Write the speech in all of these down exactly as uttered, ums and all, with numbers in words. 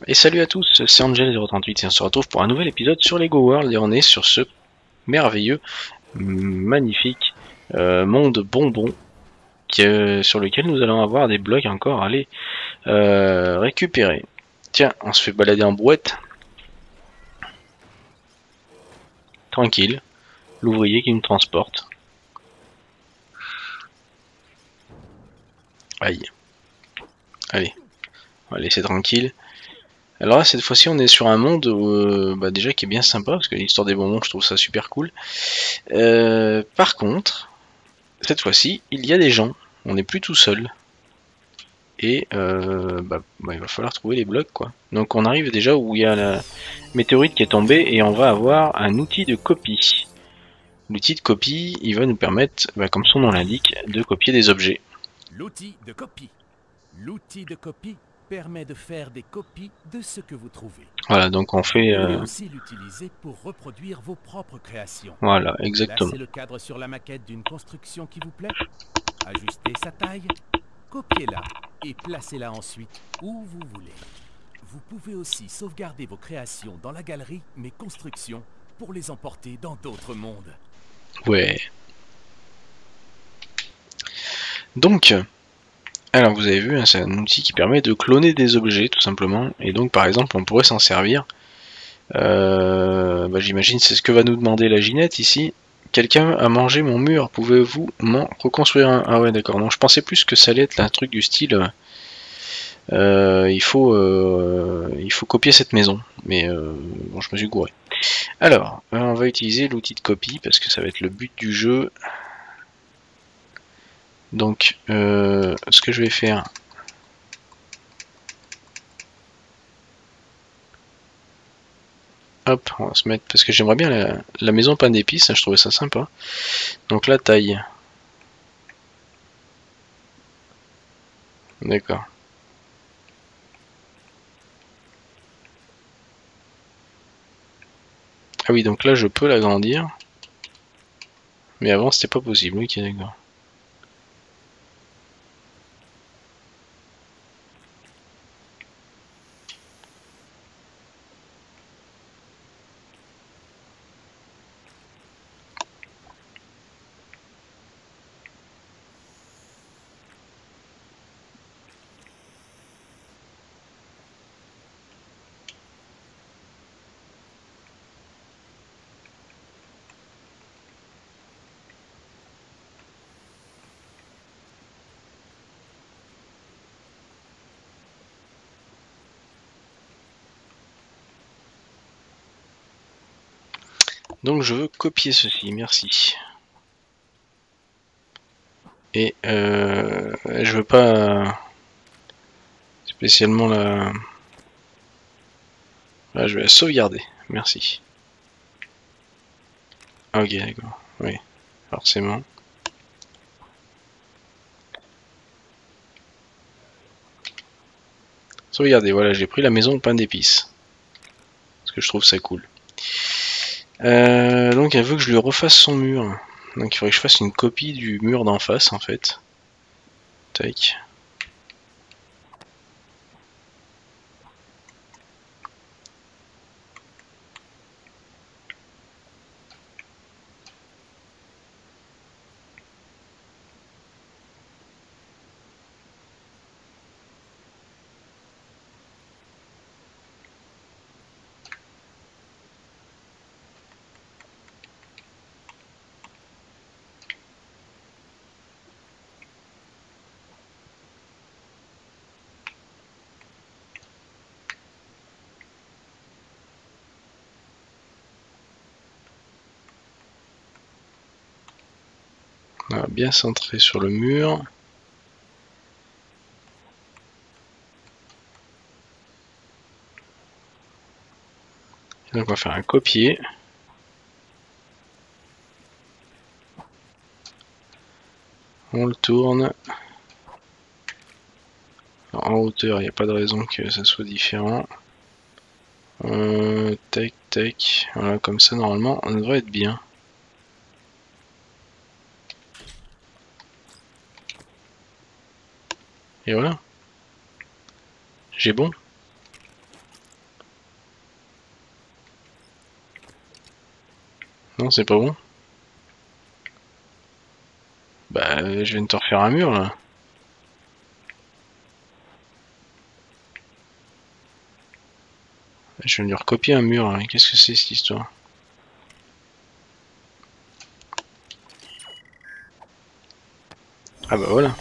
Et salut à tous, c'est Angel zéro trente-huit et on se retrouve pour un nouvel épisode sur Lego World et on est sur ce merveilleux, magnifique euh, monde bonbon qui, euh, sur lequel nous allons avoir des blocs encore à aller euh, récupérer. Tiens, on se fait balader en brouette. Tranquille. L'ouvrier qui nous transporte. Aïe. Allez, on va laisser tranquille. Alors là, cette fois-ci, on est sur un monde euh, bah déjà qui est bien sympa, parce que l'histoire des bonbons, je trouve ça super cool. Euh, par contre, cette fois-ci, il y a des gens. On n'est plus tout seul. Et euh, bah, bah, il va falloir trouver les blocs, quoi. Donc on arrive déjà où il y a la météorite qui est tombée et on va avoir un outil de copie. L'outil de copie, il va nous permettre, bah, comme son nom l'indique, de copier des objets. L'outil de copie. L'outil de copie permet de faire des copies de ce que vous trouvez. Voilà, donc on fait... Vous pouvez Euh... aussi l'utiliser pour reproduire vos propres créations. Voilà, exactement. Placez le cadre sur la maquette d'une construction qui vous plaît. Ajustez sa taille. Copiez-la et placez-la ensuite où vous voulez. Vous pouvez aussi sauvegarder vos créations dans la galerie Mes constructions pour les emporter dans d'autres mondes. Ouais. Donc... Alors vous avez vu, hein, c'est un outil qui permet de cloner des objets tout simplement, et donc par exemple on pourrait s'en servir. Euh, bah, J'imagine c'est ce que va nous demander la Ginette ici. Quelqu'un a mangé mon mur, pouvez-vous m'en reconstruire un? Ah ouais d'accord, non je pensais plus que ça allait être un truc du style euh, il, faut, euh, il faut copier cette maison, mais euh, bon je me suis gouré. Alors, on va utiliser l'outil de copie parce que ça va être le but du jeu. Donc euh, ce que je vais faire, hop, on va se mettre, parce que j'aimerais bien la, la maison pain d'épices, hein, je trouvais ça sympa. Donc la taille. D'accord. Ah oui, donc là je peux l'agrandir. Mais avant c'était pas possible, ok d'accord. Donc je veux copier ceci, merci. Et euh, je veux pas spécialement la... Là je vais la sauvegarder, merci. Ok d'accord, oui, forcément. Sauvegarder, voilà, j'ai pris la maison au pain d'épices. Parce que je trouve ça cool. Euh, donc elle veut que je lui refasse son mur. Donc il faudrait que je fasse une copie du mur d'en face en fait. Tac. Voilà, bien centré sur le mur. Et donc on va faire un copier. On le tourne. Alors, en hauteur, il n'y a pas de raison que ça soit différent. Euh, tac, tac. Voilà, comme ça, normalement, on devrait être bien. Et voilà. J'ai bon. Non, c'est pas bon. Bah, je viens de te refaire un mur là. Je viens de lui recopier un mur. Hein. Qu'est-ce que c'est cette histoire? Ah bah voilà.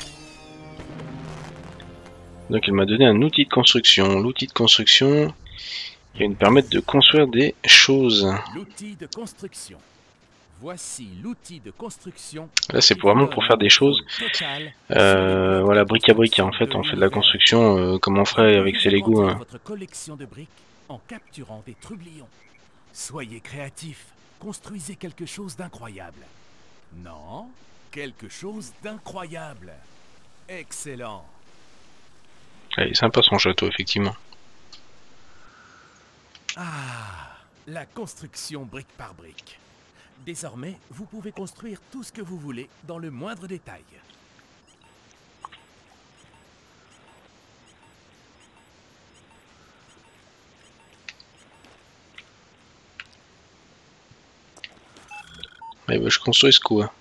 Donc il m'a donné un outil de construction. L'outil de construction qui va nous permettre de construire des choses. L'outil de construction. Voici l'outil de construction. Là c'est vraiment pour faire des choses. Euh, voilà, brique à brique. En fait, on fait de la construction euh, comme on ferait avec ses Lego. Hein. Votre collection de briques en capturant des trublions. Soyez créatifs. Construisez quelque chose d'incroyable. Non, quelque chose d'incroyable. Excellent. Ah, il est sympa son château, effectivement. Ah, la construction brique par brique. Désormais, vous pouvez construire tout ce que vous voulez dans le moindre détail. Ouais, bah, je construis ce coup. Hein.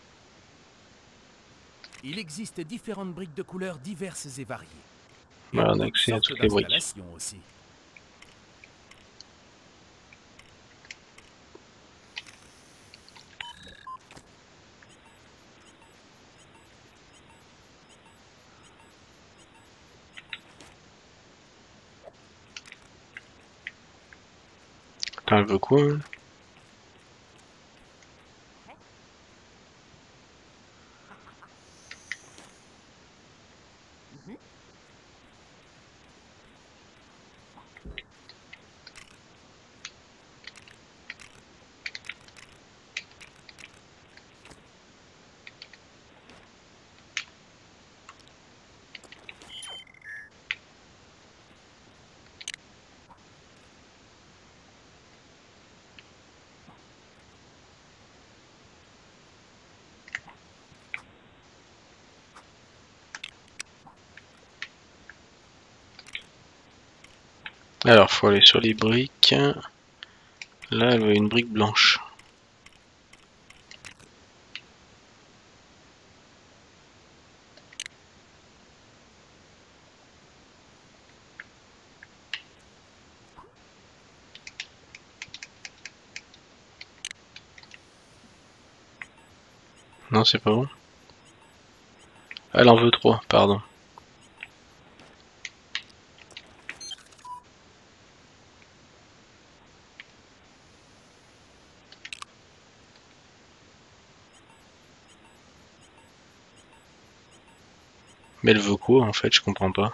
Il existe différentes briques de couleurs diverses et variées. Voilà, on a accès à toutes les briques. Aussi. Attends, elle veut quoi hein? Alors, faut aller sur les briques. Là, elle veut une brique blanche. Non, c'est pas bon. Elle en veut trois, pardon. Mais elle veut quoi en fait, je comprends pas.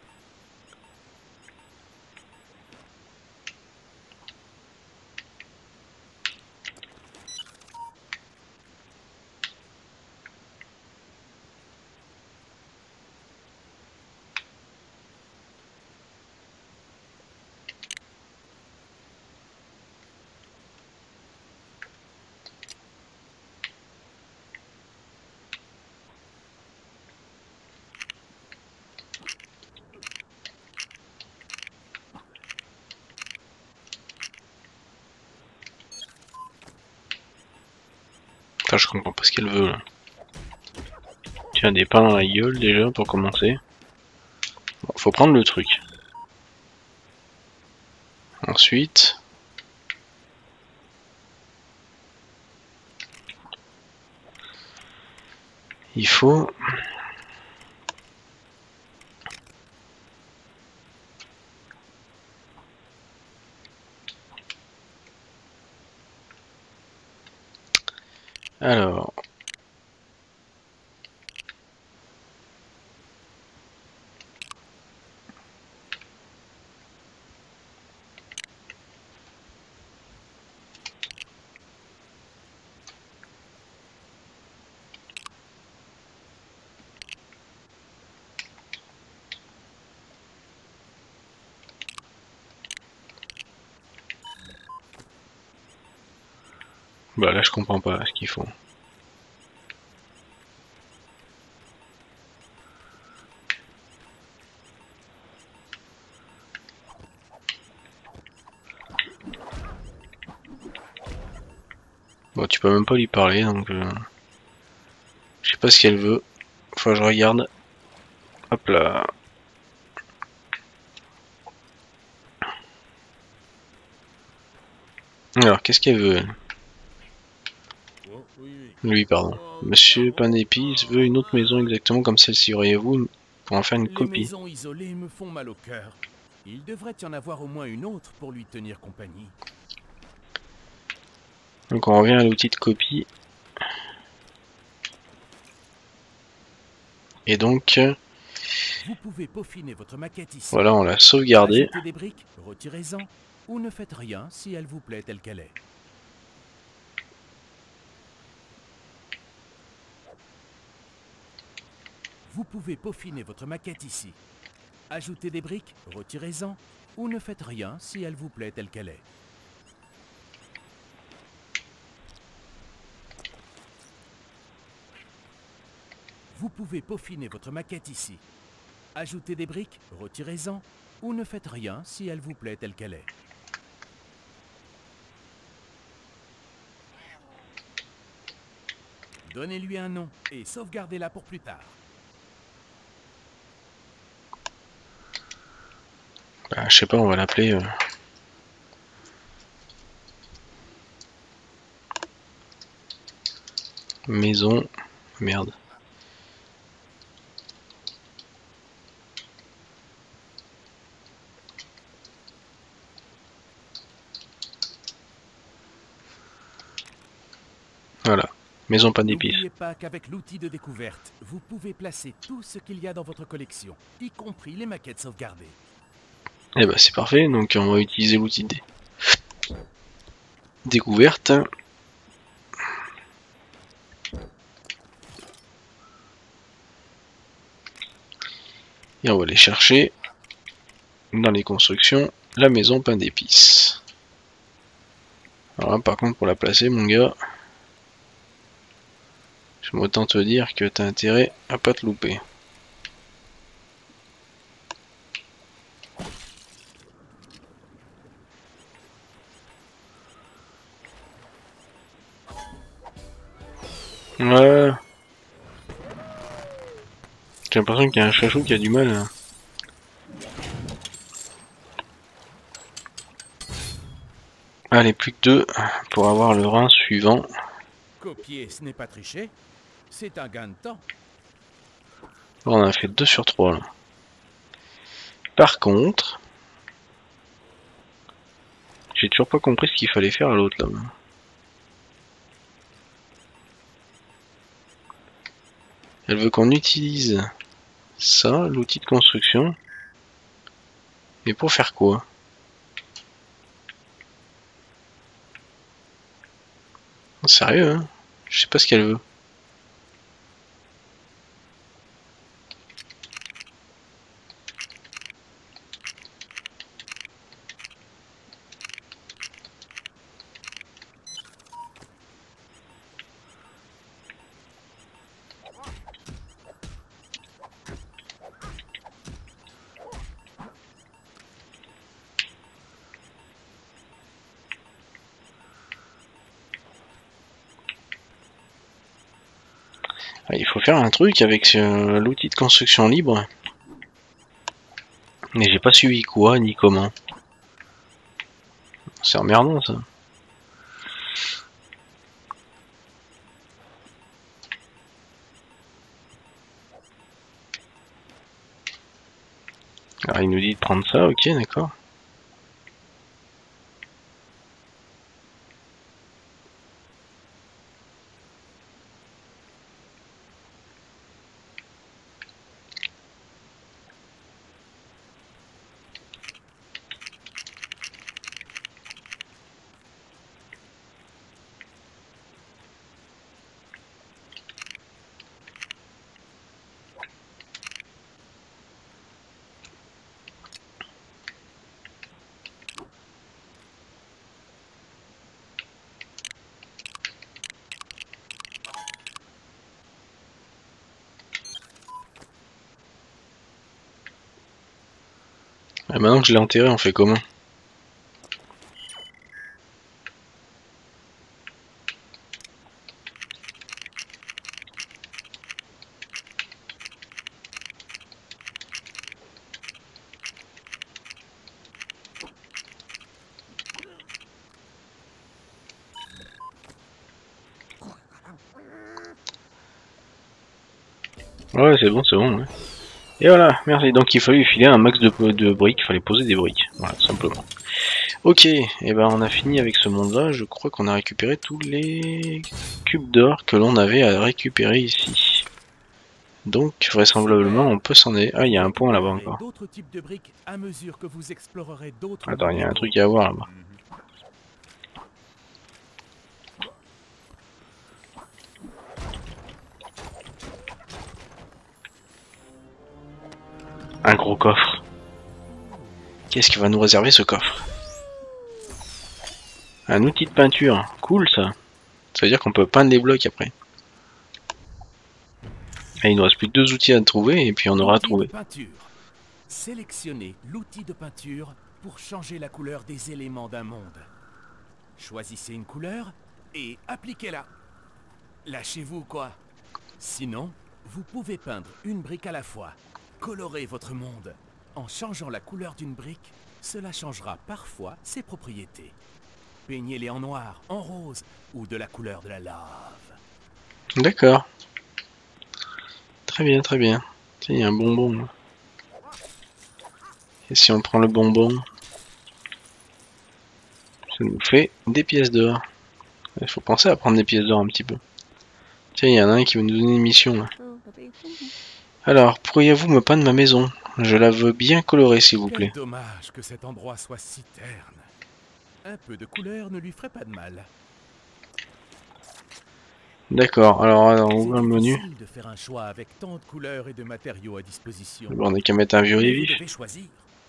Enfin, je comprends pas ce qu'elle veut là. Tiens, des pains dans la gueule déjà pour commencer. Bon, faut prendre le truc. Ensuite... Il faut... Alors... Bah là je comprends pas ce qu'ils font. Bon, tu peux même pas lui parler, donc... Euh... Je sais pas ce qu'elle veut. Faut que je regarde. Hop là. Alors, qu'est-ce qu'elle veut, elle? Lui, pardon. Monsieur Panépis veut une autre maison exactement comme celle-ci. Auriez-vous pour en faire une Les copie? maisons isolées me font mal au cœur. Il devrait y en avoir au moins une autre pour lui tenir compagnie. Donc on revient à l'outil de copie. Et donc... Vous pouvez peaufiner votre maquette ici. Voilà, on l'a sauvegardée. Ajoutez des briques, retirez-en, ou ne faites rien si elle vous plaît telle qu'elle est. Vous pouvez peaufiner votre maquette ici. Ajoutez des briques, retirez-en, ou ne faites rien si elle vous plaît telle qu'elle est. Vous pouvez peaufiner votre maquette ici. Ajoutez des briques, retirez-en, ou ne faites rien si elle vous plaît telle qu'elle est. Donnez-lui un nom et sauvegardez-la pour plus tard. Bah, je sais pas, on va l'appeler... Euh... Maison... Merde. Voilà. Maison Panépis. N'oubliez pas qu'avec l'outil de découverte, vous pouvez placer tout ce qu'il y a dans votre collection, y compris les maquettes sauvegardées. Eh bah c'est parfait, donc on va utiliser l'outil de dé... découverte. Et on va aller chercher dans les constructions la maison pain d'épices. Alors là, par contre, pour la placer, mon gars, je m'autant te dire que t'as intérêt à pas te louper. Ouais. J'ai l'impression qu'il y a un chachou qui a du mal. Hein. Allez, plus que deux pour avoir le rein suivant. Copier, ce n'est pas tricher, c'est un gain de temps. On a fait deux sur trois là. Par contre, j'ai toujours pas compris ce qu'il fallait faire à l'autre là. Elle veut qu'on utilise ça, l'outil de construction. Mais pour faire quoi? Sérieux, hein? Je sais pas ce qu'elle veut. Il faut faire un truc avec euh, l'outil de construction libre. Mais j'ai pas suivi quoi ni comment. C'est emmerdant ça. Alors il nous dit de prendre ça, ok d'accord. Et maintenant que je l'ai enterré, on fait comment? Ouais, c'est bon, c'est bon. Ouais. Et voilà, merci. Donc il fallait filer un max de, de briques, il fallait poser des briques. Voilà, tout simplement. Ok, et eh ben on a fini avec ce monde-là. Je crois qu'on a récupéré tous les cubes d'or que l'on avait à récupérer ici. Donc vraisemblablement on peut s'en aller. Ah, il y a un point là-bas encore. D'autres types de briques à mesure que vous explorerez d'autres. Attends, il y a un truc à voir là-bas. Un gros coffre. Qu'est-ce qui va nous réserver ce coffre? Un outil de peinture. Cool ça. Ça veut dire qu'on peut peindre les blocs après. Et il nous reste plus que deux outils à trouver et puis on aura trouvé. Sélectionnez l'outil de peinture pour changer la couleur des éléments d'un monde. Choisissez une couleur et appliquez-la. Lâchez-vous quoi. Sinon, vous pouvez peindre une brique à la fois. Colorez votre monde. En changeant la couleur d'une brique, cela changera parfois ses propriétés. Peignez-les en noir, en rose ou de la couleur de la lave. D'accord. Très bien, très bien. Tiens, il y a un bonbon. Et si on prend le bonbon, ça nous fait des pièces d'or. Il faut penser à prendre des pièces d'or un petit peu. Tiens, il y en a un qui veut nous donner une mission là. Alors, pourriez-vous me peindre ma maison? Je la veux bien colorée, s'il vous plaît. Quel dommage que cet endroit soit si terne. Un peu de couleur ne lui ferait pas de mal. D'accord, alors on ouvre le menu. De faire un choix avec tant de couleurs et de matériaux à disposition. Bon, on n'a qu'à mettre un violet vif. Vous devez choisir.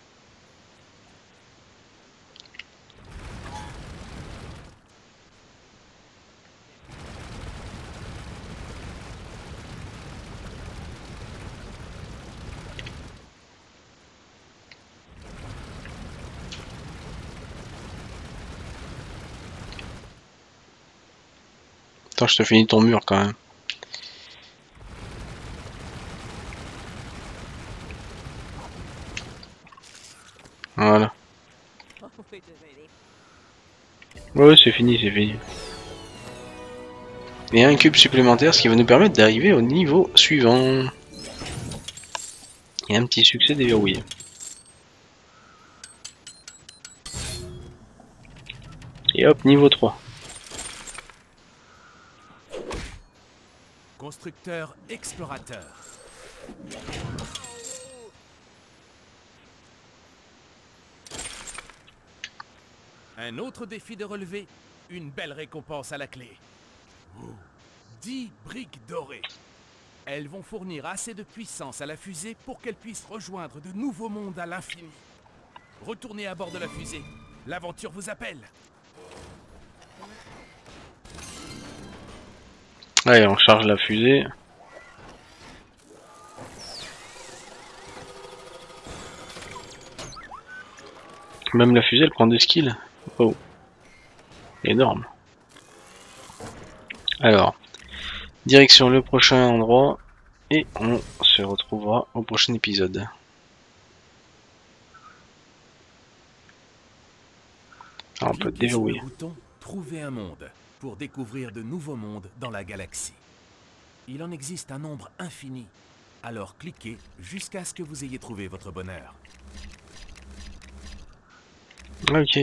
Attends, je te finis ton mur quand même. Voilà. Ouais, c'est fini, c'est fini. Et un cube supplémentaire, ce qui va nous permettre d'arriver au niveau suivant. Et un petit succès déverrouillé. Et hop, niveau trois. Constructeur explorateur. Un autre défi de relever, une belle récompense à la clé. dix briques dorées. Elles vont fournir assez de puissance à la fusée pour qu'elle puisse rejoindre de nouveaux mondes à l'infini. Retournez à bord de la fusée. L'aventure vous appelle. Allez, on charge la fusée. Même la fusée, elle prend des skills. Oh. Énorme. Alors, direction le prochain endroit. Et on se retrouvera au prochain épisode. Alors, on peut déverrouiller. Trouver un monde pour découvrir de nouveaux mondes dans la galaxie. Il en existe un nombre infini. Alors cliquez jusqu'à ce que vous ayez trouvé votre bonheur. Ok.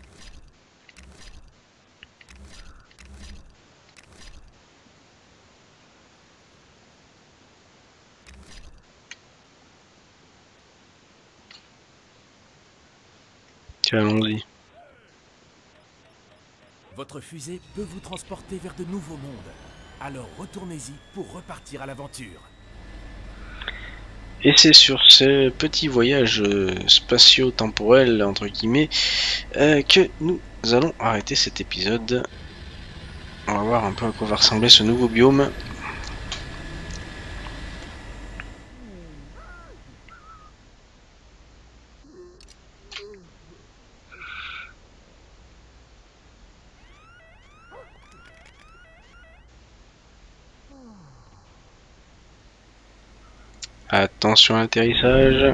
Tiens, allons-y. Votre fusée peut vous transporter vers de nouveaux mondes. Alors retournez-y pour repartir à l'aventure. Et c'est sur ce petit voyage spatio-temporel, entre guillemets, euh, que nous allons arrêter cet épisode. On va voir un peu à quoi va ressembler ce nouveau biome. Attention à l'atterrissage.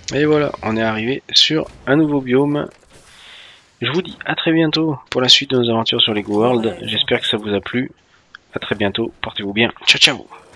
Et voilà, on est arrivé sur un nouveau biome. Je vous dis à très bientôt pour la suite de nos aventures sur Lego World. J'espère que ça vous a plu. À très bientôt, portez-vous bien. Ciao ciao.